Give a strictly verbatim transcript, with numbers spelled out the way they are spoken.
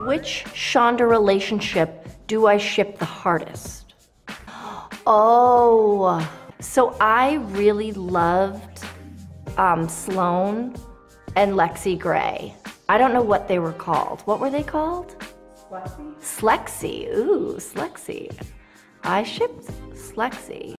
Which Shonda relationship do I ship the hardest? Oh, so I really loved um, Sloane and Lexi Gray. I don't know what they were called. What were they called? Slexi? Slexi, ooh, Slexi. I shipped Slexi.